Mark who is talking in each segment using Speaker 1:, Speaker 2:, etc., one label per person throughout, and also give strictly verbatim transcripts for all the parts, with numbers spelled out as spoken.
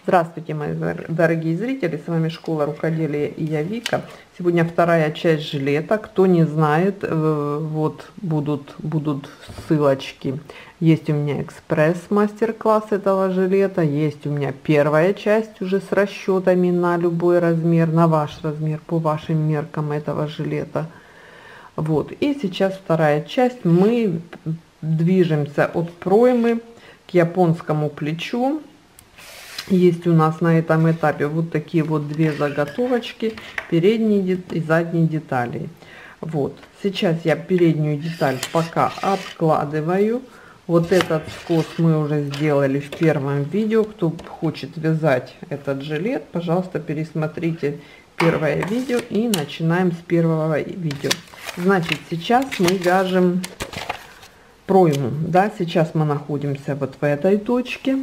Speaker 1: Здравствуйте, мои дорогие зрители, с вами Школа Рукоделия и я Вика. Сегодня вторая часть жилета. Кто не знает, вот будут, будут ссылочки. Есть у меня экспресс-мастер-класс этого жилета, есть у меня первая часть уже с расчетами на любой размер, на ваш размер, по вашим меркам этого жилета. Вот, и сейчас вторая часть. Мы движемся от проймы к японскому плечу. Есть у нас на этом этапе вот такие вот две заготовочки, передние и задние детали. Вот, сейчас я переднюю деталь пока откладываю. Вот этот скос мы уже сделали в первом видео. Кто хочет вязать этот жилет, пожалуйста, пересмотрите первое видео и начинаем с первого видео. Значит, сейчас мы вяжем пройму, да, сейчас мы находимся вот в этой точке.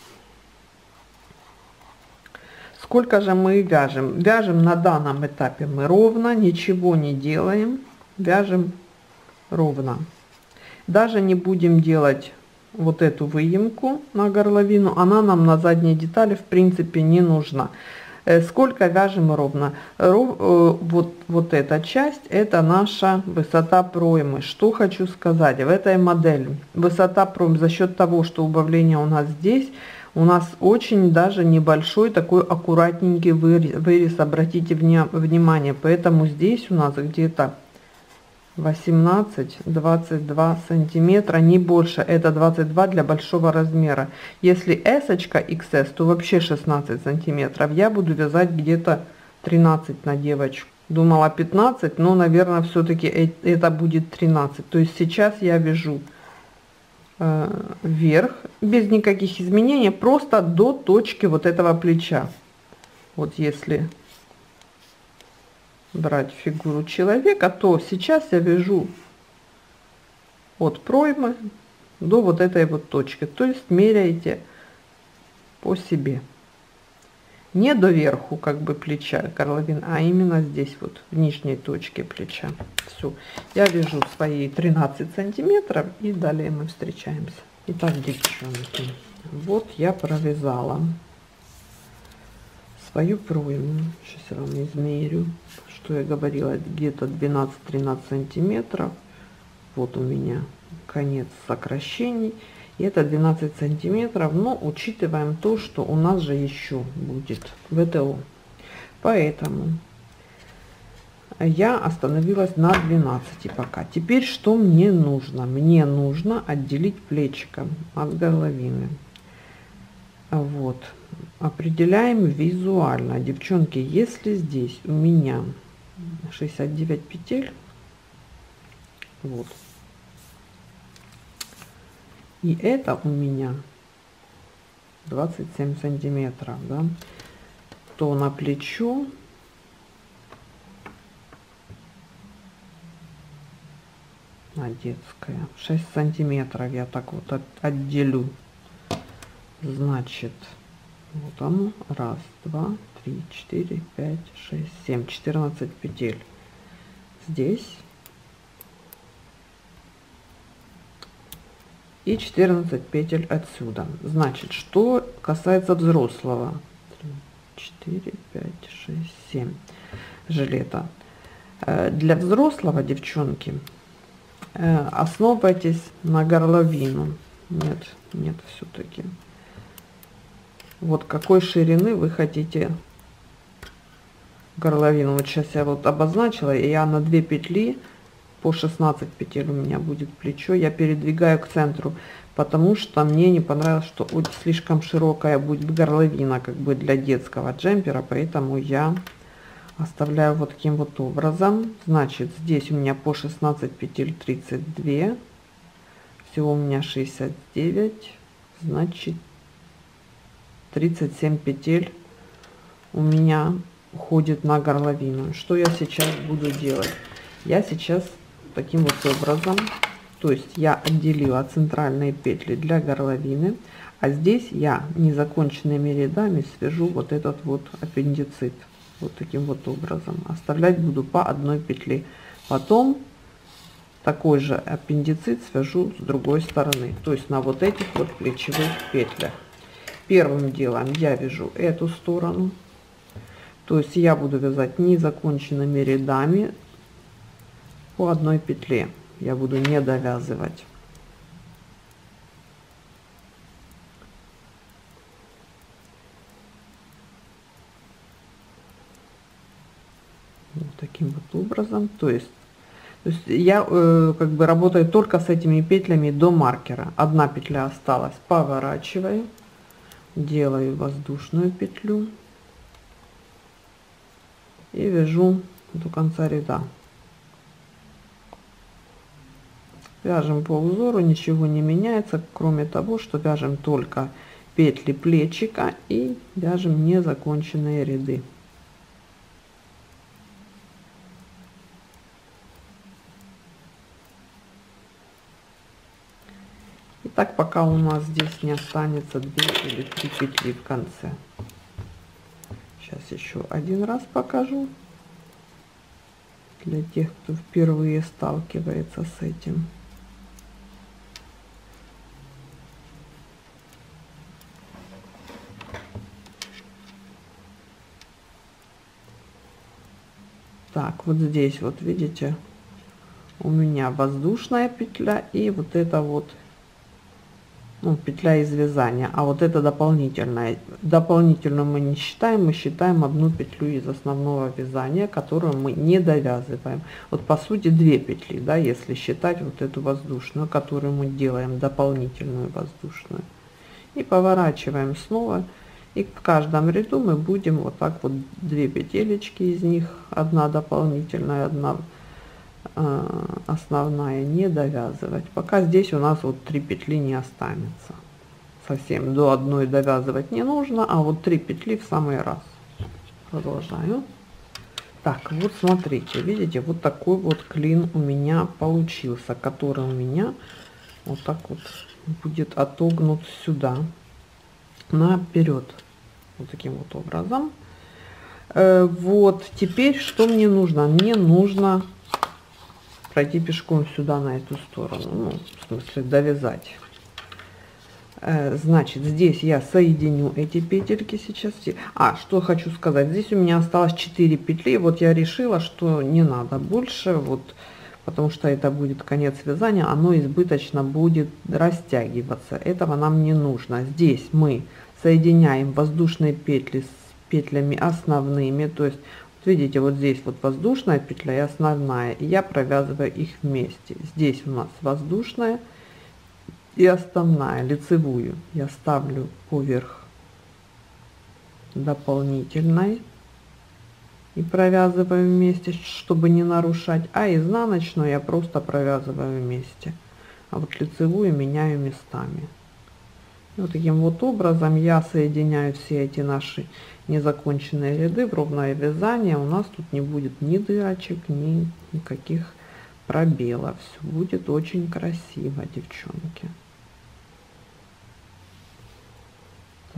Speaker 1: Сколько же мы вяжем? Вяжем на данном этапе мы ровно, ничего не делаем, вяжем ровно. Даже не будем делать вот эту выемку на горловину, она нам на задней детали в принципе не нужна. Сколько вяжем ровно? Вот, вот эта часть, это наша высота проймы. Что хочу сказать, в этой модели высота проймы за счет того, что убавление у нас здесь, у нас очень даже небольшой такой аккуратненький вырез, вырез, обратите внимание, поэтому здесь у нас где-то восемнадцать-двадцать два сантиметра, не больше, это двадцать два для большого размера. Если эсочка икс эс, то вообще шестнадцать сантиметров. Я буду вязать где-то тринадцать на девочку. Думала пятнадцать, но наверное все-таки это будет тринадцать. То есть сейчас я вяжу вверх без никаких изменений, просто до точки вот этого плеча. Вот если брать фигуру человека, то сейчас я вяжу от проймы до вот этой вот точки, то есть меряете по себе, не до верху как бы плеча горловин, а именно здесь вот в нижней точке плеча. Все, я вяжу свои тринадцать сантиметров и далее мы встречаемся. Итак, девчонки, вот я провязала свою пройму. Сейчас я вам измерю, что я говорила, где-то двенадцать-тринадцать сантиметров. Вот у меня конец сокращений, и это двенадцать сантиметров, но учитываем то, что у нас же еще будет ВТО, поэтому я остановилась на двенадцати пока. Теперь что мне нужно? Мне нужно отделить плечико от горловины. Вот, определяем визуально, девчонки. Если здесь у меня шестьдесят девять петель, вот, и это у меня двадцать семь сантиметров, да, то на плечо на детское шесть сантиметров я так вот от, отделю. Значит, вот оно, раз, два, три, четыре, пять, шесть, семь, четырнадцать петель здесь и четырнадцать петель отсюда. Значит, что касается взрослого, три, четыре, пять, шесть, семь жилета, для взрослого, девчонки, основывайтесь на горловину. Нет, нет, все-таки вот какой ширины вы хотите горловину. Вот сейчас я вот обозначила, и я на две петли по шестнадцать петель у меня будет плечо, я передвигаю к центру, потому что мне не понравилось, что слишком широкая будет горловина как бы для детского джемпера, поэтому я оставляю вот таким вот образом. Значит, здесь у меня по шестнадцать петель тридцать два, всего у меня шестьдесят девять, значит тридцать семь петель у меня уходит на горловину. Что я сейчас буду делать? Я сейчас таким вот образом, то есть я отделила центральные петли для горловины, а здесь я незаконченными рядами свяжу вот этот вот аппендицит. Вот таким вот образом оставлять буду по одной петле. Потом такой же аппендицит свяжу с другой стороны, то есть на вот этих вот плечевых петлях. первым делом я вяжу эту сторону, то есть я буду вязать незаконченными рядами по одной петле, я буду не довязывать. Вот таким вот образом, то есть, то есть я э, как бы работаю только с этими петлями до маркера. Одна петля осталась, поворачиваю, делаю воздушную петлю и вяжу до конца ряда. Вяжем по узору, ничего не меняется, кроме того, что вяжем только петли плечика и вяжем незаконченные ряды. И так, пока у нас здесь не останется две или три петли в конце. Сейчас еще один раз покажу для тех, кто впервые сталкивается с этим. Так, вот здесь вот видите, у меня воздушная петля и вот это вот, ну, петля из вязания, а вот это дополнительная. Дополнительную мы не считаем, мы считаем одну петлю из основного вязания, которую мы не довязываем. Вот по сути две петли, да, если считать вот эту воздушную, которую мы делаем дополнительную воздушную. И поворачиваем снова, и в каждом ряду мы будем вот так вот две петелечки, из них одна дополнительная, одна основная, не довязывать, пока здесь у нас вот три петли не останется. Совсем до одной довязывать не нужно, а вот три петли в самый раз. Продолжаю. Так, вот смотрите, видите, вот такой вот клин у меня получился, который у меня вот так вот будет отогнут сюда наперед, вот таким вот образом. Э, вот теперь что мне нужно? Мне нужно пройти пешком сюда на эту сторону, ну, в смысле довязать. Э, значит, здесь я соединю эти петельки сейчас. А что хочу сказать, здесь у меня осталось четыре петли, вот я решила, что не надо больше, вот, потому что это будет конец вязания, оно избыточно будет растягиваться, этого нам не нужно. Здесь мы соединяем воздушные петли с петлями основными, то есть видите, вот здесь вот воздушная петля и основная, и я провязываю их вместе. Здесь у нас воздушная и основная, лицевую я ставлю поверх дополнительной и провязываю вместе, чтобы не нарушать, а изнаночную я просто провязываю вместе, а вот лицевую меняю местами. Вот таким вот образом я соединяю все эти наши незаконченные ряды в ровное вязание. У нас тут не будет ни дырочек, ни никаких пробелов. Все будет очень красиво, девчонки. Так.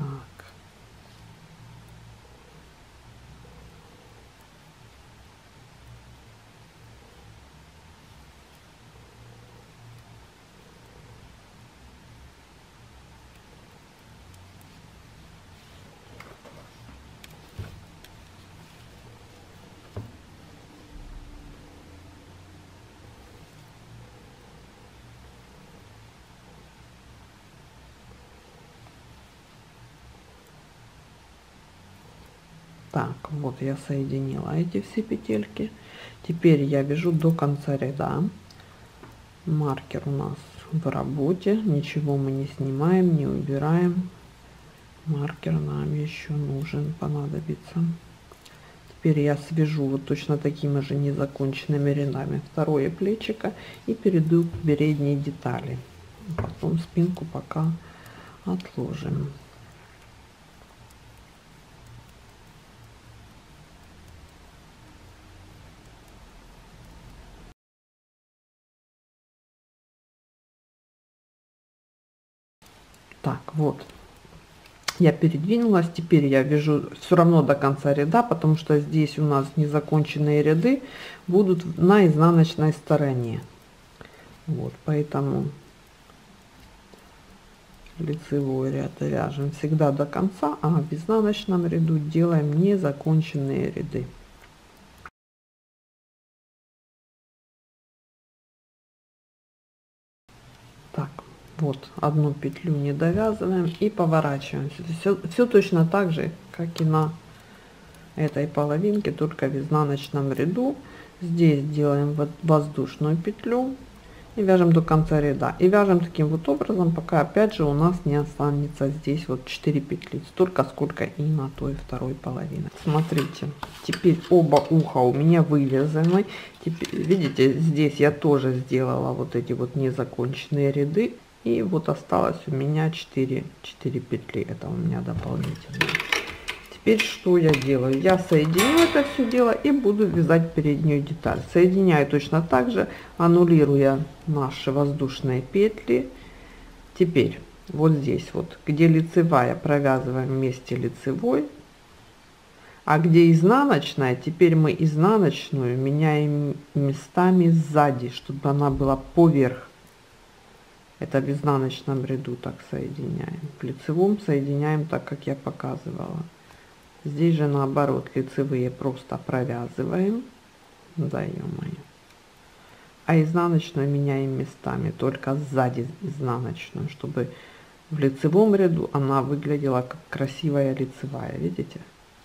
Speaker 1: Так, вот я соединила эти все петельки. Теперь я вяжу до конца ряда. Маркер у нас в работе, ничего мы не снимаем, не убираем. Маркер нам еще нужен, понадобится. Теперь я свяжу вот точно такими же незаконченными рядами второе плечико и перейду к передней детали. Потом спинку пока отложим. Так, вот. Я передвинулась, теперь я вяжу все равно до конца ряда, потому что здесь у нас незаконченные ряды будут на изнаночной стороне. Вот, поэтому лицевой ряд вяжем всегда до конца, а в изнаночном ряду делаем незаконченные ряды. Так, вот одну петлю не довязываем и поворачиваемся. Все, все точно так же, как и на этой половинке, только в изнаночном ряду. Здесь делаем вот воздушную петлю и вяжем до конца ряда. И вяжем таким вот образом, пока опять же у нас не останется здесь вот четыре петли, столько сколько и на той второй половине. Смотрите, теперь оба уха у меня вывязаны. Теперь, видите, здесь я тоже сделала вот эти вот незаконченные ряды, и вот осталось у меня четыре петли, это у меня дополнительно. Теперь что я делаю? Я соединю это все дело и буду вязать переднюю деталь. Соединяю точно так же, аннулируя наши воздушные петли. Теперь вот здесь вот, где лицевая, провязываем вместе лицевой, а где изнаночная, теперь мы изнаночную меняем местами сзади, чтобы она была поверх. Это в изнаночном ряду так соединяем. В лицевом соединяем так, как я показывала. Здесь же наоборот, лицевые просто провязываем, да, ё-моё, а изнаночную меняем местами, только сзади изнаночную, чтобы в лицевом ряду она выглядела как красивая лицевая, видите?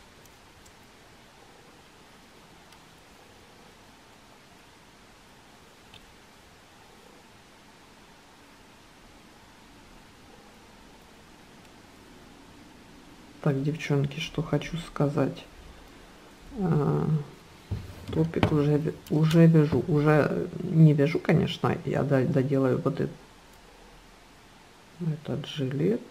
Speaker 1: Так, девчонки, что хочу сказать. А, топик уже уже вяжу, уже не вяжу, конечно, я доделаю вот этот, этот жилет.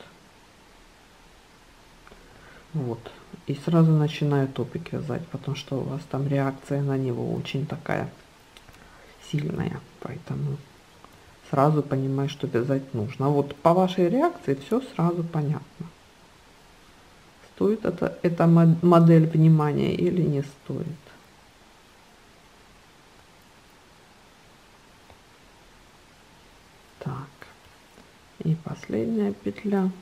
Speaker 1: Вот. И сразу начинаю топик вязать, потому что у вас там реакция на него очень такая сильная, поэтому сразу понимаю, что вязать нужно. Вот по вашей реакции все сразу понятно. Стоит это, эта модель внимания или не стоит. Так, и последняя петля.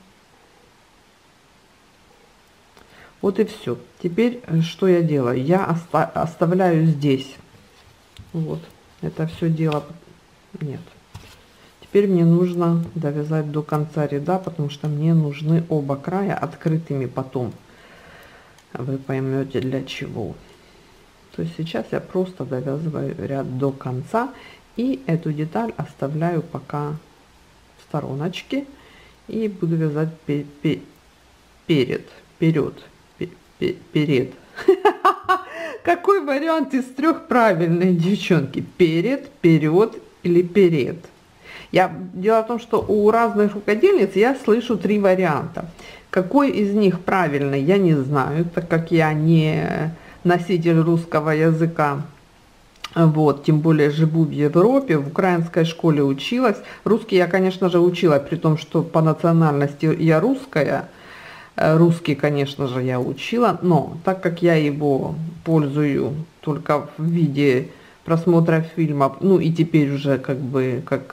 Speaker 1: Вот и все. Теперь что я делаю? Я оста оставляю здесь. Вот это все дело. Нет. Теперь мне нужно довязать до конца ряда, потому что мне нужны оба края открытыми потом. Вы поймете для чего. То есть сейчас я просто довязываю ряд до конца и эту деталь оставляю пока в стороночке и буду вязать пе пе перед, вперед, пе пе перед. Какой вариант из трех правильный, девчонки? Перед, вперед или перед? Я, дело в том, что у разных рукодельниц я слышу три варианта. Какой из них правильный, я не знаю, так как я не носитель русского языка. Вот, тем более живу в Европе, в украинской школе училась. Русский я, конечно же, учила, при том, что по национальности я русская. Русский, конечно же, я учила, но так как я его пользую только в виде просмотра фильмов, ну и теперь уже как бы как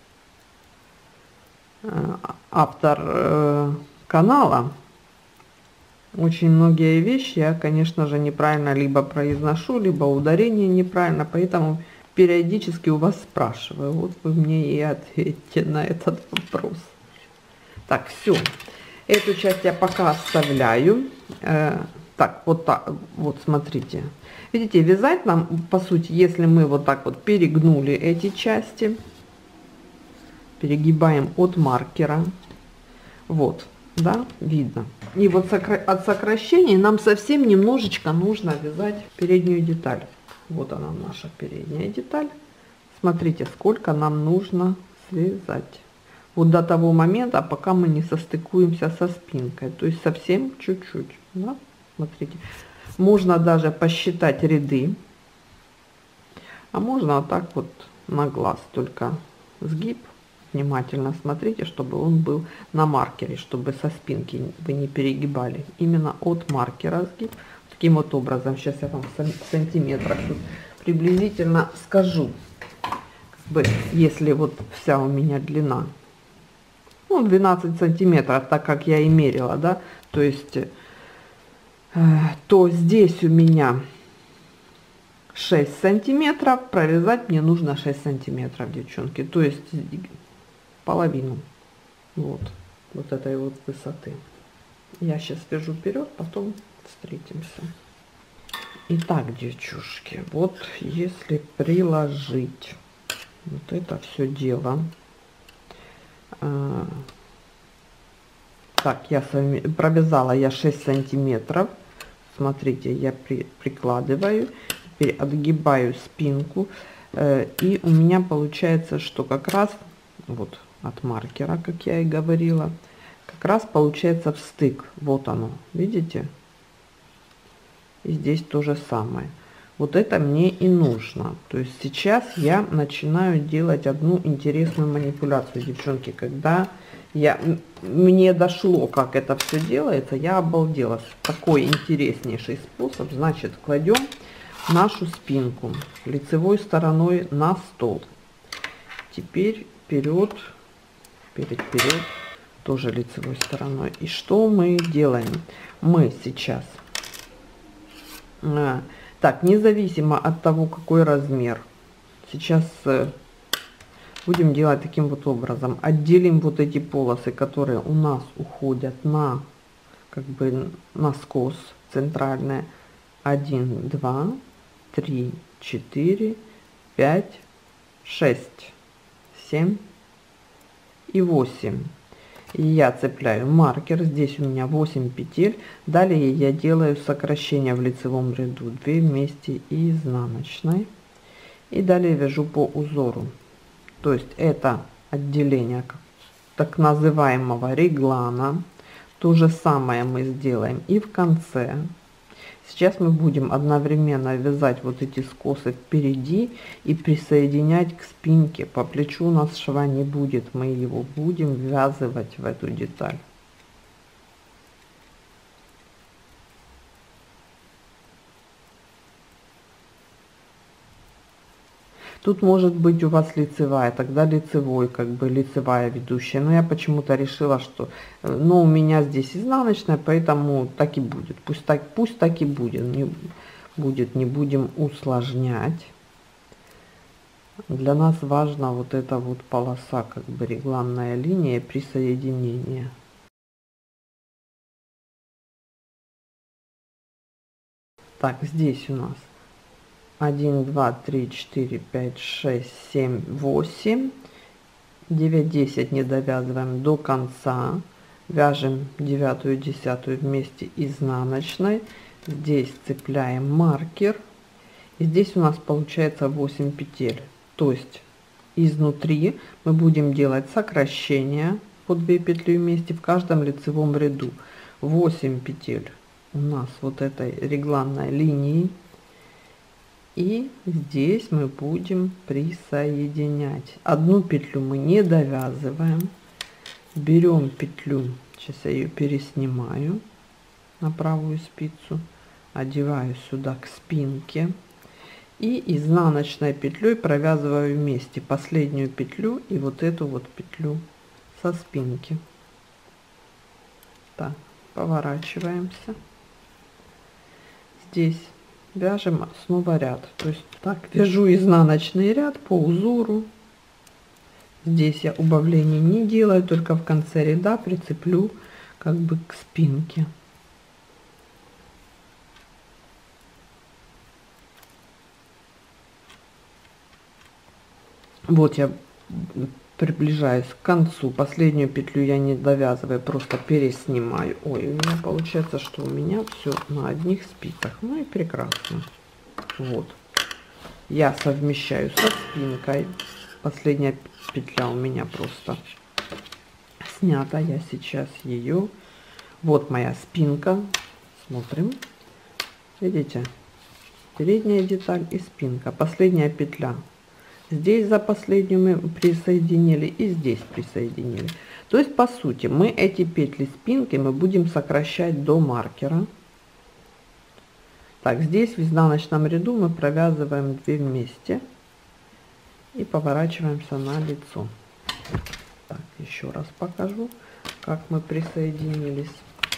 Speaker 1: автор э, канала, очень многие вещи я, конечно же, неправильно либо произношу, либо ударение неправильно, поэтому периодически у вас спрашиваю. Вот вы мне и ответьте на этот вопрос. Так, все. Эту часть я пока оставляю. Э, так, вот так, вот смотрите. Видите, вязать нам, по сути, если мы вот так вот перегнули эти части, перегибаем от маркера, вот, да, видно. И вот сокра от сокращений нам совсем немножечко нужно вязать переднюю деталь. Вот она, наша передняя деталь. Смотрите, сколько нам нужно связать. Вот до того момента, пока мы не состыкуемся со спинкой. То есть совсем чуть-чуть, да? Смотрите. Можно даже посчитать ряды. А можно вот так вот на глаз, только сгиб. Внимательно смотрите, чтобы он был на маркере, чтобы со спинки вы не перегибали. Именно от маркера сгиб. Таким вот образом. Сейчас я вам в сантиметрах тут приблизительно скажу. Как бы, если вот вся у меня длина ну, двенадцать сантиметров, так как я и мерила, да, то есть, э, то здесь у меня шесть сантиметров, прорезать мне нужно шесть сантиметров, девчонки, то есть половину вот, вот этой вот высоты. Я сейчас вяжу вперед, потом встретимся. Итак, девчушки, вот если приложить вот это все дело, э, так, я сами, провязала я шесть сантиметров, смотрите, я при, прикладываю, теперь отгибаю спинку, э, и у меня получается, что как раз вот от маркера, как я и говорила, как раз получается встык, вот оно, видите? И здесь то же самое. Вот это мне и нужно. То есть сейчас я начинаю делать одну интересную манипуляцию, девчонки. Когда я, мне дошло, как это все делается, я обалдела. Такой интереснейший способ. Значит, кладем нашу спинку лицевой стороной на стол. Теперь вперед, вперед, вперед, тоже лицевой стороной. И что мы делаем? Мы сейчас... А, так, независимо от того, какой размер, сейчас э, будем делать таким вот образом. Отделим вот эти полосы, которые у нас уходят на, как бы, на скос центральная. один, два, три, четыре, пять, шесть, семь и восемь. И я цепляю маркер, здесь у меня восемь петель, далее я делаю сокращение в лицевом ряду, две вместе и изнаночной, и далее вяжу по узору. То есть это отделение так называемого реглана. То же самое мы сделаем и в конце. Сейчас мы будем одновременно вязать вот эти скосы впереди и присоединять к спинке. По плечу у нас шва не будет, мы его будем ввязывать в эту деталь. Тут может быть у вас лицевая, тогда лицевой, как бы лицевая ведущая. Но я почему-то решила, что, ну, у меня здесь изнаночная, поэтому так и будет. Пусть так, пусть так и будет. Не будет, не будем усложнять. Для нас важна вот эта вот полоса, как бы регланная линия присоединения. Так, здесь у нас один, два, три, четыре, пять, шесть, семь, восемь, девять, десять не довязываем до конца, вяжем девятую, десятую вместе изнаночной, здесь цепляем маркер, и здесь у нас получается восемь петель. То есть изнутри мы будем делать сокращение по две петли вместе в каждом лицевом ряду. восемь петель у нас вот этой регланной линии. И здесь мы будем присоединять. Одну петлю мы не довязываем. Берем петлю, сейчас я ее переснимаю на правую спицу, одеваю сюда к спинке и изнаночной петлей провязываю вместе последнюю петлю и вот эту вот петлю со спинки. Так, поворачиваемся. Здесь вяжем снова ряд, то есть так вяжу изнаночный ряд по узору. Здесь я убавлений не делаю, только в конце ряда прицеплю как бы к спинке. Вот я приближаюсь к концу, последнюю петлю я не довязываю, просто переснимаю. Ой, у меня получается, что у меня все на одних спицах, ну и прекрасно. Вот я совмещаю со спинкой, последняя петля у меня просто снята, я сейчас ее, вот моя спинка, смотрим, видите, передняя деталь и спинка, последняя петля. Здесь за последнюю мы присоединили и здесь присоединили. То есть по сути мы эти петли спинки мы будем сокращать до маркера. Так, здесь в изнаночном ряду мы провязываем две вместе и поворачиваемся на лицо. Так, еще раз покажу, как мы присоединились.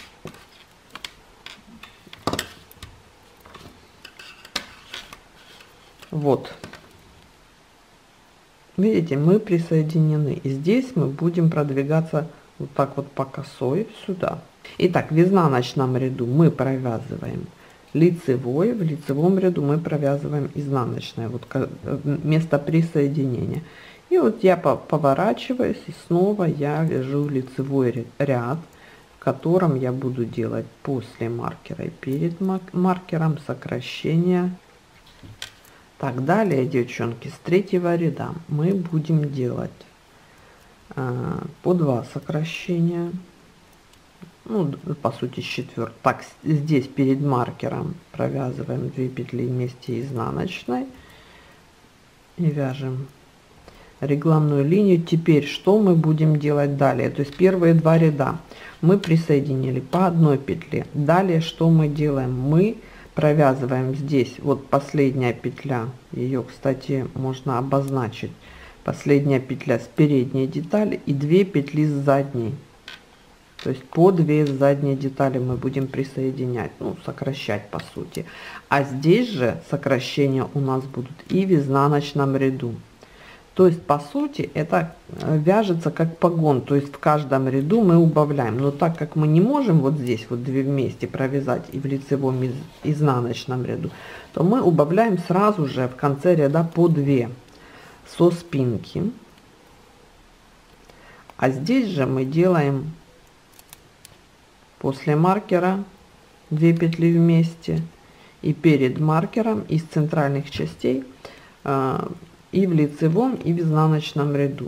Speaker 1: Вот. Видите, мы присоединены. И здесь мы будем продвигаться вот так вот по косой сюда. Итак, в изнаночном ряду мы провязываем лицевой, в лицевом ряду мы провязываем изнаночное, вот место присоединения. И вот я поворачиваюсь, и снова я вяжу лицевой ряд, в котором я буду делать после маркера и перед маркером сокращение. Так, далее, девчонки, с третьего ряда мы будем делать э, по два сокращения. Ну, по сути, с четвёртого. Так, здесь перед маркером провязываем две петли вместе изнаночной и вяжем регланную линию. Теперь что мы будем делать далее? То есть первые два ряда мы присоединили по одной петле. Далее что мы делаем? Мы провязываем здесь вот последняя петля, ее, кстати, можно обозначить, последняя петля с передней детали и две петли с задней. То есть по две задние детали мы будем присоединять, ну, сокращать по сути. А здесь же сокращения у нас будут и в изнаночном ряду. То есть по сути это вяжется как погон, то есть в каждом ряду мы убавляем. Но так как мы не можем вот здесь вот две вместе провязать и в лицевом и изнаночном ряду, то мы убавляем сразу же в конце ряда по две со спинки. А здесь же мы делаем после маркера две петли вместе и перед маркером из центральных частей э, и в лицевом и в изнаночном ряду.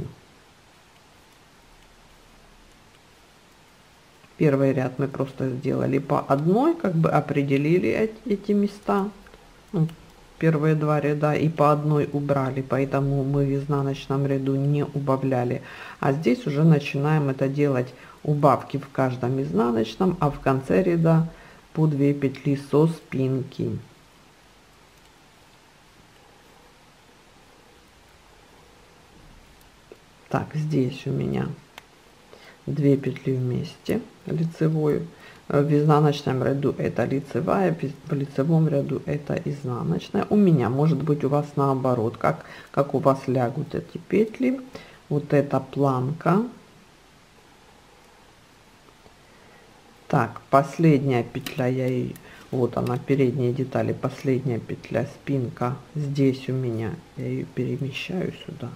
Speaker 1: Первый ряд мы просто сделали по одной, как бы определили эти места, ну, первые два ряда, и по одной убрали, поэтому мы в изнаночном ряду не убавляли. А здесь уже начинаем это делать убавки в каждом изнаночном, а в конце ряда по две петли со спинки. Так, здесь у меня две петли вместе лицевую, в изнаночном ряду это лицевая, в лицевом ряду это изнаночная. У меня может быть у вас наоборот, как как у вас лягут эти петли. Вот эта планка. Так, последняя петля, я и вот она, передние детали, последняя петля, спинка здесь у меня, я ее перемещаю сюда.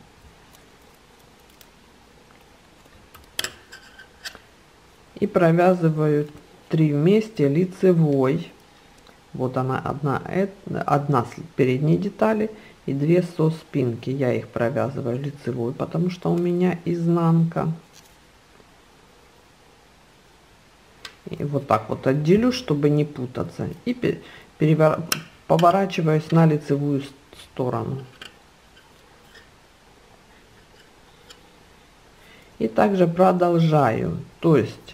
Speaker 1: И провязываю три вместе лицевой. Вот она, одна, одна с передней детали и две со спинки. Я их провязываю лицевой, потому что у меня изнанка. И вот так вот отделю, чтобы не путаться. И перевор... поворачиваюсь на лицевую сторону. И также продолжаю. То есть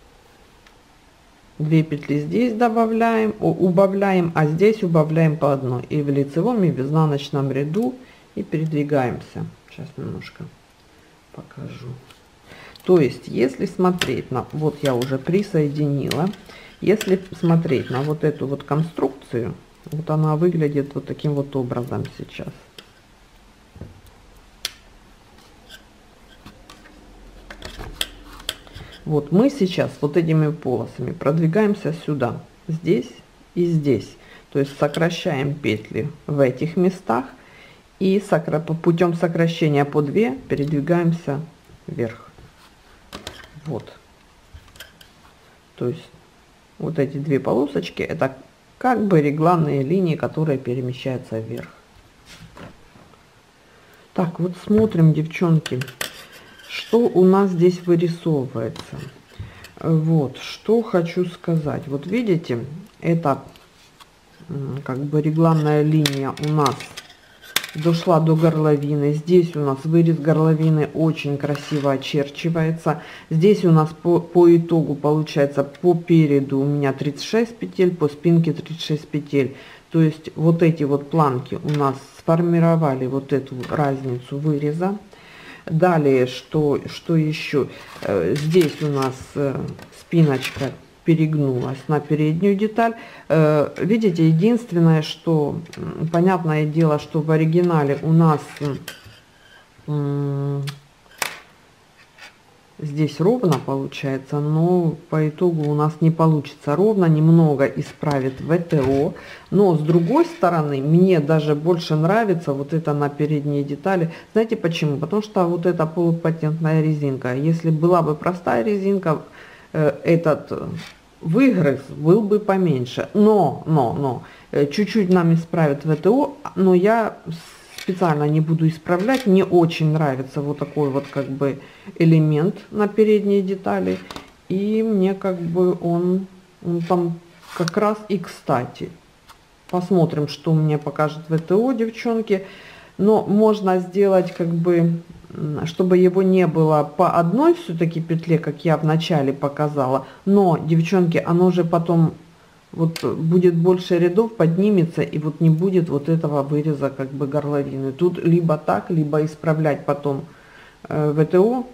Speaker 1: две петли здесь добавляем, убавляем, а здесь убавляем по одной. И в лицевом, и в изнаночном ряду. И передвигаемся. Сейчас немножко покажу. То есть, если смотреть на, вот я уже присоединила, если смотреть на вот эту вот конструкцию, вот она выглядит вот таким вот образом сейчас. Вот мы сейчас вот этими полосами продвигаемся сюда, здесь и здесь. То есть сокращаем петли в этих местах и сокра... путем сокращения по две передвигаемся вверх. Вот. То есть вот эти две полосочки это как бы регланные линии, которые перемещаются вверх. Так, вот смотрим, девчонки, что у нас здесь вырисовывается. Вот, что хочу сказать. Вот видите, это как бы регланная линия у нас дошла до горловины. Здесь у нас вырез горловины очень красиво очерчивается. Здесь у нас по, по итогу получается по переду у меня тридцать шесть петель, по спинке тридцать шесть петель. То есть вот эти вот планки у нас сформировали вот эту разницу выреза. Далее, что, что еще? Здесь у нас спиночка перегнулась на переднюю деталь. Видите, единственное, что, понятное дело, что в оригинале у нас здесь ровно получается, но по итогу у нас не получится ровно, немного исправит ВТО. Но с другой стороны, мне даже больше нравится вот это на передние детали. Знаете почему? Потому что вот эта полупатентная резинка, если была бы простая резинка, этот выгрыз был бы поменьше. Но, но, но, чуть-чуть нам исправит ВТО, но я специально не буду исправлять. Мне очень нравится вот такой вот как бы элемент на передние детали. И мне как бы он, он там как раз и кстати. Посмотрим, что мне покажет ВТО, девчонки. Но можно сделать как бы, чтобы его не было по одной все-таки петле, как я в начале показала. Но, девчонки, оно же потом вот будет больше рядов, поднимется, и вот не будет вот этого выреза как бы горловины. Тут либо так, либо исправлять потом э, ВТО,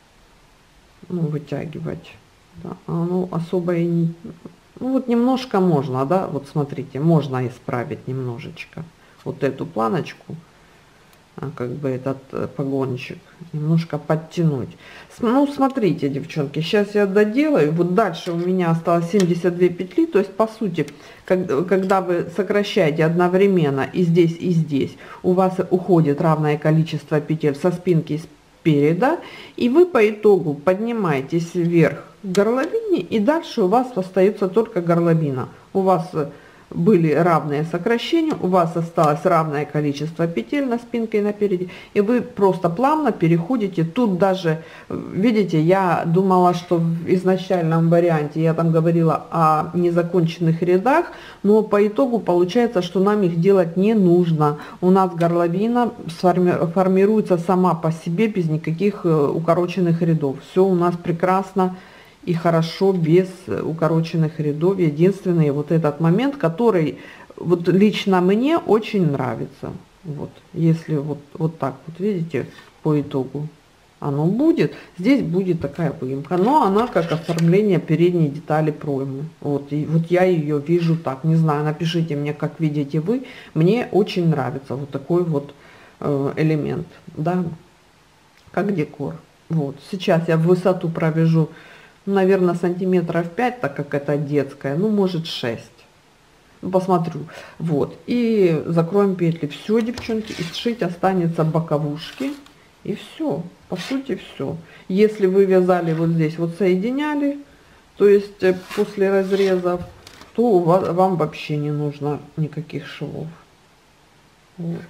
Speaker 1: ну, вытягивать. Да, оно особо и не... Ну, вот немножко можно, да, вот смотрите, можно исправить немножечко вот эту планочку, как бы этот погончик немножко подтянуть. Ну, смотрите, девчонки, сейчас я доделаю. Вот дальше у меня осталось семьдесят две петли. То есть, по сути, когда вы сокращаете одновременно и здесь, и здесь, у вас уходит равное количество петель со спинки и спереда, и вы по итогу поднимаетесь вверх к горловине, и дальше у вас остается только горловина. У вас были равные сокращения, у вас осталось равное количество петель на спинке и напереди, и вы просто плавно переходите. Тут даже, видите, я думала, что в изначальном варианте я там говорила о незаконченных рядах, но по итогу получается, что нам их делать не нужно. У нас горловина сформи- формируется сама по себе без никаких укороченных рядов. Все у нас прекрасно и хорошо без укороченных рядов. Единственный вот этот момент, который вот лично мне очень нравится. Вот, если вот, вот так вот, видите, по итогу оно будет. Здесь будет такая выемка, но она как оформление передней детали проймы. Вот, и вот я ее вижу так. Не знаю, напишите мне, как видите вы. Мне очень нравится вот такой вот э, элемент, да, как декор. Вот, сейчас я в высоту провяжу, наверное, сантиметров пять, так как это детская, ну, может, шесть. Посмотрю. Вот. И закроем петли. Все, девчонки. И сшить останется боковушки. И все. По сути, все. Если вы вязали вот здесь, вот соединяли, то есть после разрезов, то у вас, вам вообще не нужно никаких швов. Вот.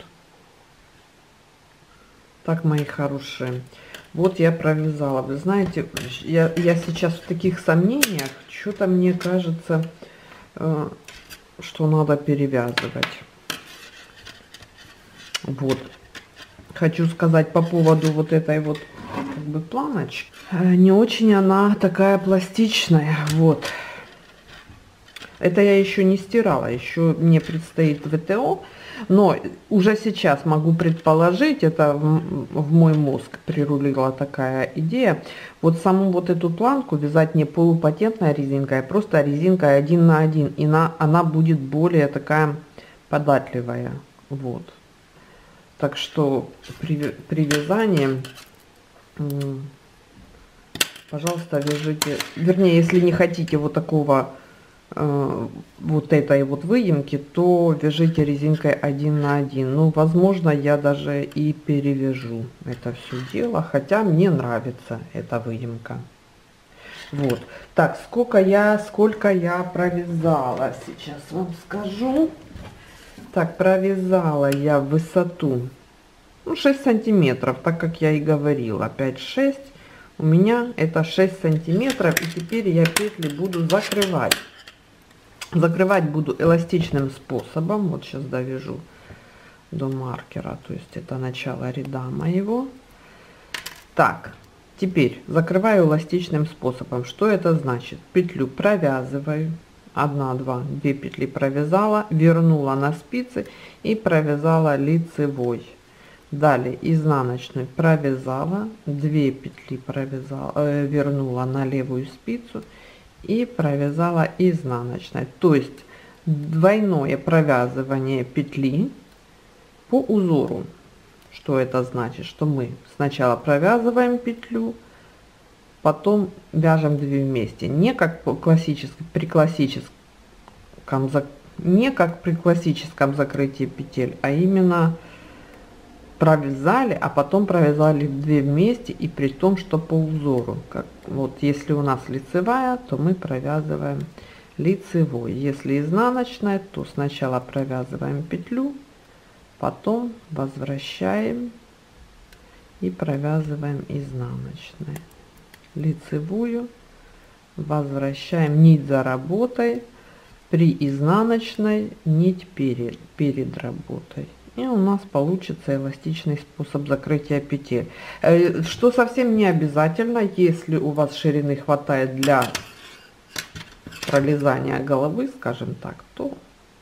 Speaker 1: Так, мои хорошие. Вот я провязала. Вы знаете, я, я сейчас в таких сомнениях. Что-то мне кажется, э, что надо перевязывать. Вот. Хочу сказать по поводу вот этой вот как бы планочки. Э, не очень она такая пластичная. Вот. Это я еще не стирала. Еще мне предстоит ВТО. Но уже сейчас могу предположить, это в, в мой мозг прирулила такая идея, вот саму вот эту планку вязать не полупатентной резинкой, а просто резинкой один на один, и на, она будет более такая податливая. Вот. Так что при, при вязании, пожалуйста, вяжите, вернее, если не хотите вот такого, вот этой вот выемки, то вяжите резинкой один на один. Ну, возможно, я даже и перевяжу это все дело, хотя мне нравится эта выемка. Вот. Так, сколько я, сколько я провязала, сейчас вам скажу. Так, провязала я в высоту, ну, шесть сантиметров, так как я и говорила, пять-шесть. У меня это шесть сантиметров, и теперь я петли буду закрывать. Закрывать буду эластичным способом. Вот сейчас довяжу до маркера, то есть это начало ряда моего. Так, теперь закрываю эластичным способом. Что это значит? Петлю провязываю, одна, два, две петли провязала, вернула на спицы и провязала лицевой. Далее изнаночную провязала, две петли провязала, э, вернула на левую спицу и провязала изнаночной. То есть двойное провязывание петли по узору. Что это значит? Что мы сначала провязываем петлю, потом вяжем две вместе. Не как классически, при классическом, не как при классическом закрытии петель, а именно провязали, а потом провязали две вместе, и при том, что по узору. Как, вот если у нас лицевая, то мы провязываем лицевой. Если изнаночная, то сначала провязываем петлю, потом возвращаем и провязываем изнаночной. Лицевую возвращаем нить за работой, при изнаночной нить перед, перед работой. И у нас получится эластичный способ закрытия петель. Что совсем не обязательно, если у вас ширины хватает для пролезания головы, скажем так, то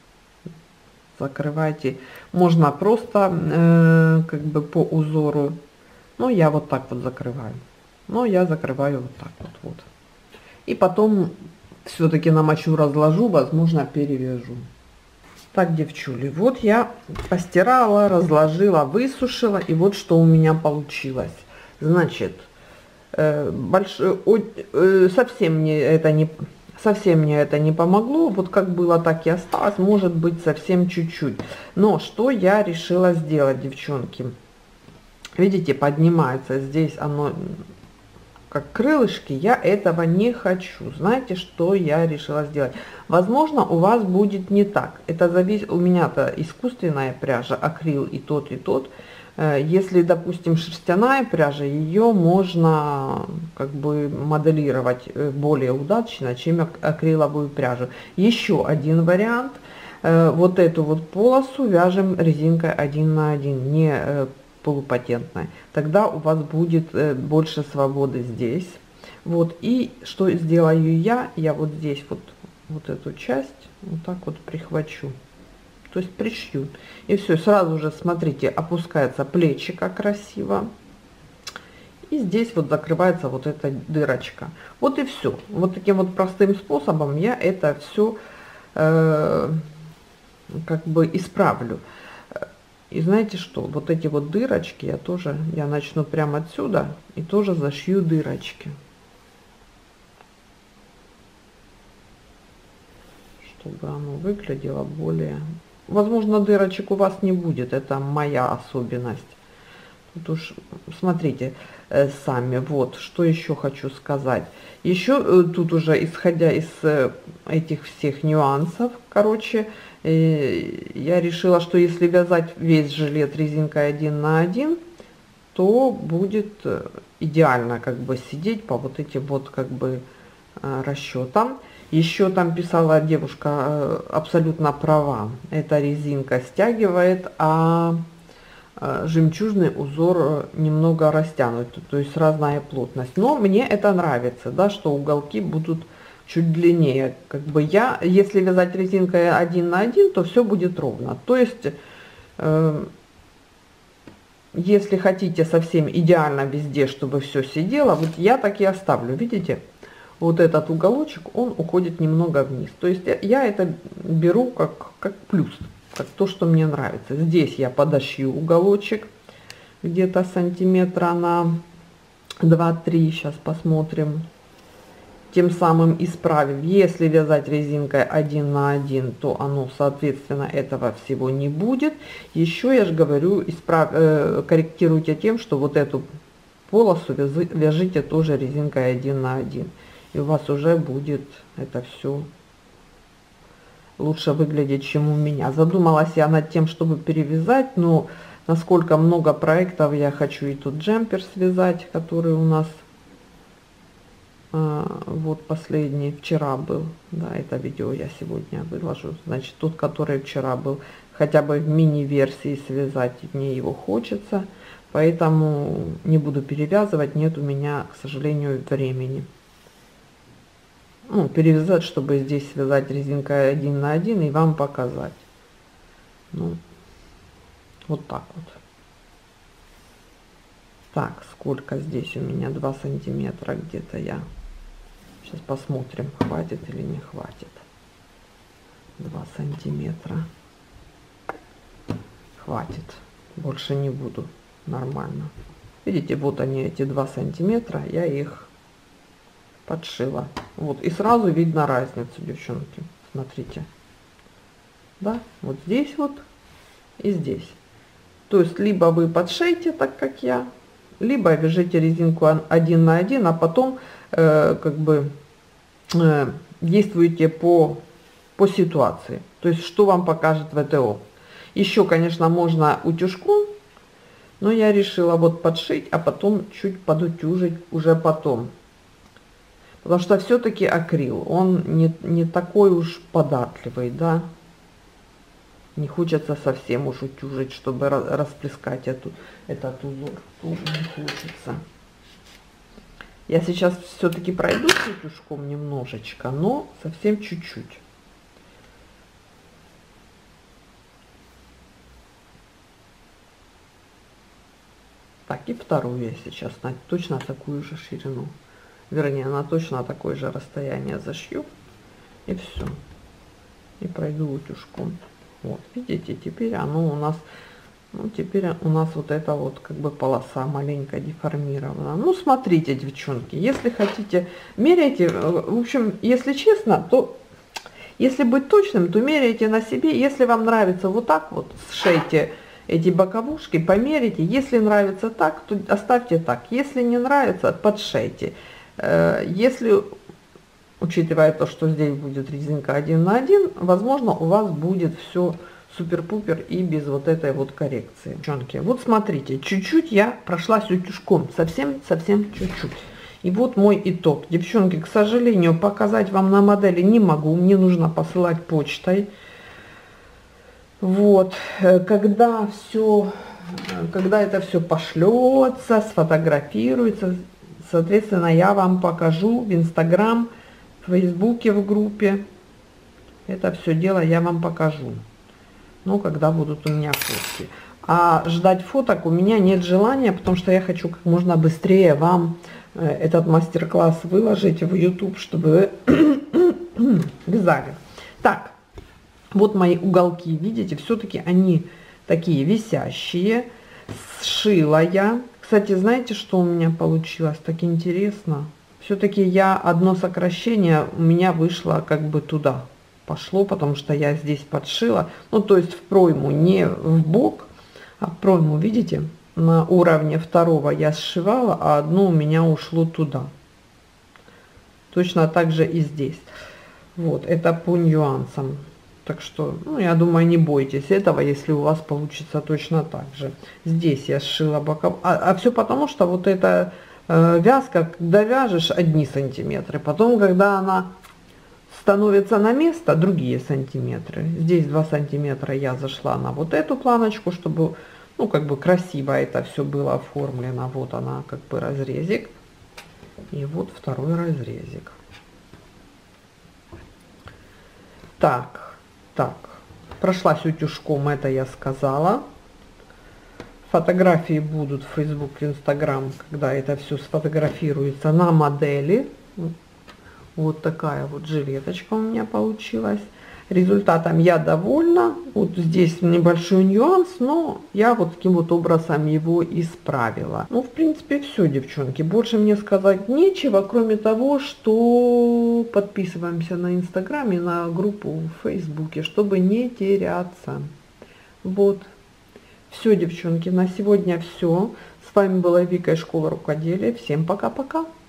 Speaker 1: закрывайте. Можно просто э, как бы по узору. Но я вот так вот закрываю. Но я закрываю вот так вот. вот. И потом все-таки намочу, разложу, возможно, перевяжу. Так, девчули, вот я постирала, разложила, высушила, и вот что у меня получилось. Значит, э, большой, э, совсем мне это не, совсем мне это не помогло. Вот как было, так и осталось. Может быть, совсем чуть-чуть. Но что я решила сделать, девчонки? Видите, поднимается здесь оно как крылышки. Я этого не хочу. Знаете, что я решила сделать? Возможно, у вас будет не так. Это зависит, у меня-то искусственная пряжа, акрил и тот, и тот. Если, допустим, шерстяная пряжа, ее можно как бы моделировать более удачно, чем акриловую пряжу. Еще один вариант. Вот эту вот полосу вяжем резинкой один на один, не полупатентной. Тогда у вас будет больше свободы здесь. Вот, и что сделаю я? Я вот здесь вот, вот эту часть вот так вот прихвачу. То есть пришью. И все, сразу же, смотрите, опускается плечико красиво. И здесь вот закрывается вот эта дырочка. Вот и все. Вот таким вот простым способом я это все э, как бы исправлю. И знаете что? Вот эти вот дырочки я тоже, я начну прямо отсюда и тоже зашью дырочки. Чтобы оно выглядело более... Возможно, дырочек у вас не будет, это моя особенность. Тут уж смотрите э, сами. Вот, что еще хочу сказать. Еще э, тут уже, исходя из э, этих всех нюансов, короче, э, я решила, что если вязать весь жилет резинкой один на один, то будет э, идеально как бы сидеть по вот этим вот как бы э, расчетам. Еще там писала девушка, э, абсолютно права, эта резинка стягивает, а э, жемчужный узор немного растянут, то есть разная плотность. Но мне это нравится, да, что уголки будут чуть длиннее. Как бы я, если вязать резинкой один на один, то все будет ровно. То есть, э, если хотите совсем идеально везде, чтобы все сидело, вот я так и оставлю, видите? Вот этот уголочек, он уходит немного вниз. То есть я, я это беру как, как плюс, как то, что мне нравится. Здесь я подошью уголочек где-то сантиметра на два-три. Сейчас посмотрим. Тем самым исправим. Если вязать резинкой один на один, то оно, соответственно, этого всего не будет. Еще я же говорю, исправ... э, корректируйте тем, что вот эту полосу вяжи, вяжите тоже резинкой один на один. И у вас уже будет это все лучше выглядеть, чем у меня. Задумалась я над тем, чтобы перевязать, но насколько много проектов я хочу и тут джемпер связать, который у нас а, вот последний вчера был. Да, это видео я сегодня выложу. Значит, тот, который вчера был, хотя бы в мини-версии связать, мне его хочется. Поэтому не буду перевязывать, нет у меня, к сожалению, времени. Ну, перевязать, чтобы здесь связать резинкой один на один и вам показать. Ну, вот так вот. Так, сколько здесь у меня? два сантиметра где-то я. Сейчас посмотрим, хватит или не хватит. два сантиметра. Хватит. Больше не буду. Нормально. Видите, вот они, эти два сантиметра. Я их подшила. Вот. И сразу видно разницу, девчонки. Смотрите. Да, вот здесь вот и здесь. То есть, либо вы подшейте, так как я, либо вяжите резинку один на один, а потом э, как бы э, действуйте по, по ситуации. То есть, что вам покажет ВТО. Еще, конечно, можно утюжком, но я решила вот подшить, а потом чуть подутюжить уже потом. Потому что все-таки акрил, он не, не такой уж податливый, да. Не хочется совсем уж утюжить, чтобы расплескать эту, этот узор. Тоже не хочется. Я сейчас все-таки пройду с утюжком немножечко, но совсем чуть-чуть. Так, и вторую я сейчас на точно такую же ширину. Вернее, на точно такое же расстояние зашью. И все. И пройду утюжком. Вот, видите, теперь оно у нас, ну, теперь у нас вот эта вот как бы полоса маленько деформирована. Ну, смотрите, девчонки, если хотите, меряйте, в общем, если честно, то, если быть точным, то меряйте на себе. Если вам нравится вот так вот, сшейте эти боковушки, померите. Если нравится так, то оставьте так. Если не нравится, подшейте. Если... Учитывая то, что здесь будет резинка один на один, возможно, у вас будет все супер-пупер и без вот этой вот коррекции. Девчонки, вот смотрите, чуть-чуть я прошлась утюжком, совсем-совсем чуть-чуть. И вот мой итог. Девчонки, к сожалению, показать вам на модели не могу, мне нужно посылать почтой. Вот, когда все, когда это все пошлется, сфотографируется, соответственно, я вам покажу в Инстаграм, в Фейсбуке, в группе. Это все дело я вам покажу. Ну, когда будут у меня фотки. А ждать фоток у меня нет желания, потому что я хочу как можно быстрее вам этот мастер-класс выложить в YouTube, чтобы вы вязали. Так, вот мои уголки, видите, все-таки они такие висящие. Сшила я. Кстати, знаете, что у меня получилось? Так интересно. Все-таки я одно сокращение у меня вышло как бы туда пошло, потому что я здесь подшила, ну то есть в пройму, не в бок, а в пройму, видите, на уровне второго я сшивала, а одно у меня ушло туда. Точно так же и здесь. Вот, это по нюансам. Так что, ну, я думаю, не бойтесь этого, если у вас получится точно так же. Здесь я сшила боков, а, а все потому, что вот это вязка, когда вяжешь одни сантиметры, потом, когда она становится на место, другие сантиметры. Здесь два сантиметра я зашла на вот эту планочку, чтобы, ну, как бы красиво это все было оформлено. Вот она, как бы разрезик. И вот второй разрезик. Так, так. Прошлась утюжком, это я сказала. Фотографии будут в Facebook, в Instagram, когда это все сфотографируется на модели. Вот такая вот жилеточка у меня получилась. Результатом я довольна. Вот здесь небольшой нюанс, но я вот таким вот образом его исправила. Ну, в принципе, все, девчонки. Больше мне сказать нечего, кроме того, что подписываемся на Инстаграме, на группу в Фейсбуке, чтобы не теряться. Вот. Все, девчонки, на сегодня все. С вами была Вика из Школы Рукоделия. Всем пока-пока.